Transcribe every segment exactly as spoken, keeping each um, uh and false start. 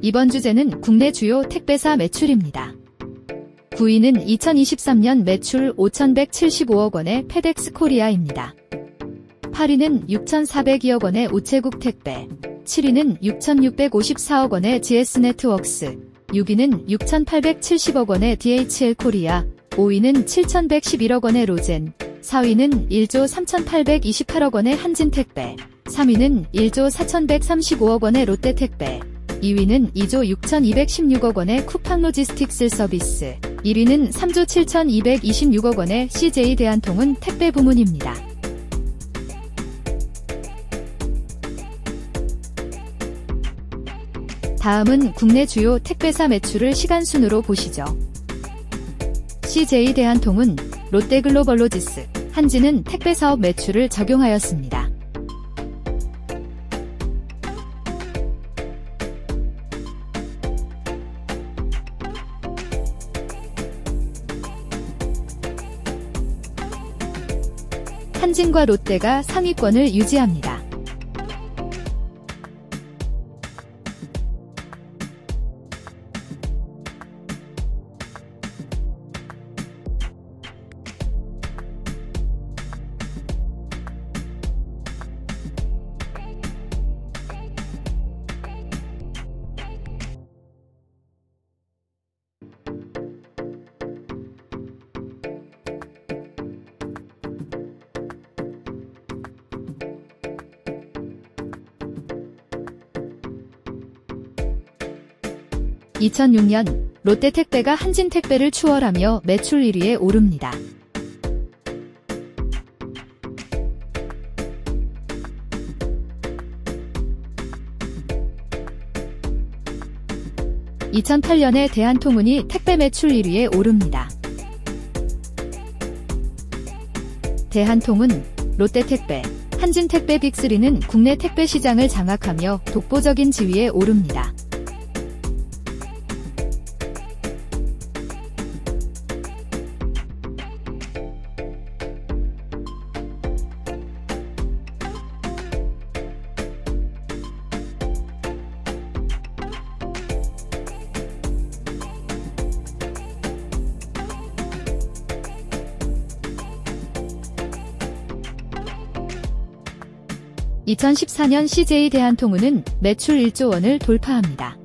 이번 주제는 국내 주요 택배사 매출입니다. 구 위는 이천이십삼 년 매출 오천백칠십오억 원의 페덱스 코리아입니다. 팔 위는 육천사백이억 원의 우체국 택배, 칠 위는 육천육백오십사억 원의 지에스 네트웍스, 육 위는 육천팔백칠십억 원의 디에이치엘 코리아, 오 위는 칠천백십일억 원의 로젠, 사 위는 일조 삼천팔백이십팔억 원의 한진택배, 삼 위는 일조 사천백삼십오억 원의 롯데택배, 이 위는 이조 육천이백십육억 원의 쿠팡 로지스틱스 서비스, 일 위는 삼조 칠천이백이십육억 원의 씨제이 대한통운 택배 부문입니다. 다음은 국내 주요 택배사 매출을 시간순으로 보시죠. 씨제이 대한통운, 롯데글로벌로지스, 한진은 택배사업 매출을 적용하였습니다. 한진과 롯데가 상위권을 유지합니다. 이천육 년 롯데택배가 한진택배를 추월하며 매출 일 위에 오릅니다. 이천팔 년에 대한통운이 택배 매출 일 위에 오릅니다. 대한통운, 롯데택배, 한진택배 빅쓰리는 국내 택배 시장을 장악하며 독보적인 지위에 오릅니다. 이천십사 년 씨제이 대한통운은 매출 일조 원을 돌파합니다.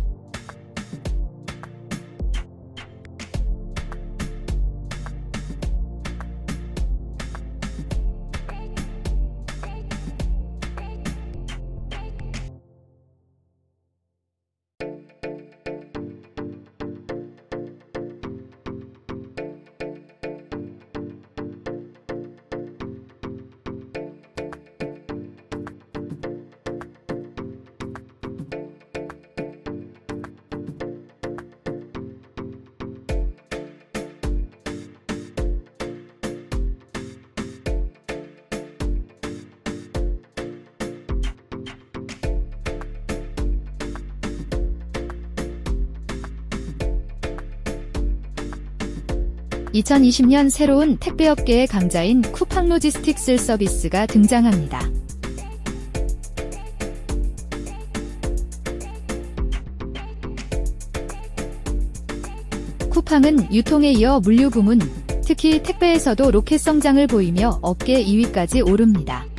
이천이십 년 새로운 택배업계의 강자인 쿠팡 로지스틱스 서비스가 등장합니다. 쿠팡은 유통에 이어 물류 부문, 특히 택배에서도 로켓 성장을 보이며 업계 이 위까지 오릅니다.